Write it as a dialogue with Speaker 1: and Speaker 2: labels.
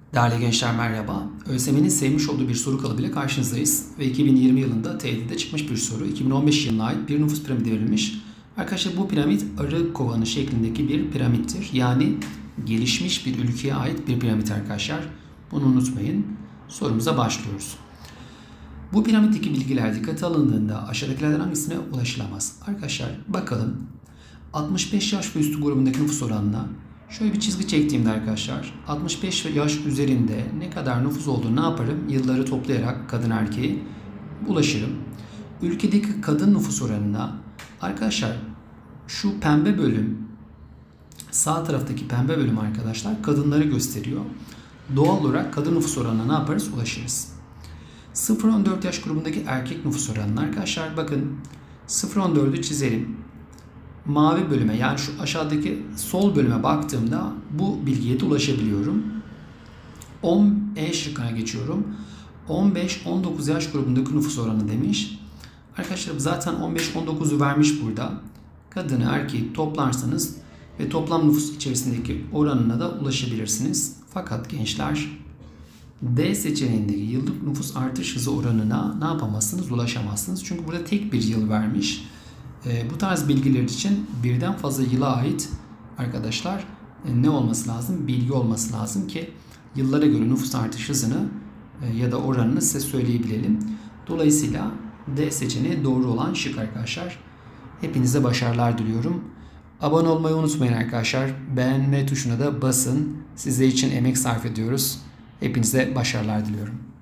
Speaker 1: Değerli gençler merhaba. ÖSYM'nin sevmiş olduğu bir soru kalıbıyla karşınızdayız. Ve 2020 yılında TYT'de çıkmış bir soru. 2015 yılına ait bir nüfus piramidi verilmiş. Arkadaşlar bu piramit arı kovanı şeklindeki bir piramittir. Yani gelişmiş bir ülkeye ait bir piramit arkadaşlar. Bunu unutmayın. Sorumuza başlıyoruz. Bu piramitteki bilgiler dikkate alındığında aşağıdakilerden hangisine ulaşılamaz? Arkadaşlar bakalım. 65 yaş ve üstü grubundaki nüfus oranına şöyle bir çizgi çektiğimde arkadaşlar 65 yaş üzerinde ne kadar nüfus olduğunu ne yaparım? Yılları toplayarak kadın erkeği ulaşırım. Ülkedeki kadın nüfus oranına arkadaşlar şu pembe bölüm, sağ taraftaki pembe bölüm arkadaşlar kadınları gösteriyor. Doğal olarak kadın nüfus oranına ne yaparız? Ulaşırız. 0-14 yaş grubundaki erkek nüfus oranına arkadaşlar bakın 0-14'ü çizelim. Mavi bölüme yani şu aşağıdaki sol bölüme baktığımda bu bilgiye de ulaşabiliyorum. E şıkkına geçiyorum. 15-19 yaş grubundaki nüfus oranı demiş. Arkadaşlar zaten 15-19'u vermiş burada. Kadını erkeği toplarsanız ve toplam nüfus içerisindeki oranına da ulaşabilirsiniz. Fakat gençler D seçeneğindeki yıllık nüfus artış hızı oranına ne yapamazsınız? Ulaşamazsınız. Çünkü burada tek bir yıl vermiş. Bu tarz bilgiler için birden fazla yıla ait arkadaşlar ne olması lazım? Bilgi olması lazım ki yıllara göre nüfus artış hızını ya da oranını size söyleyebilelim. Dolayısıyla D seçeneği doğru olan şık arkadaşlar. Hepinize başarılar diliyorum. Abone olmayı unutmayın arkadaşlar. Beğenme tuşuna da basın. Sizler için emek sarf ediyoruz. Hepinize başarılar diliyorum.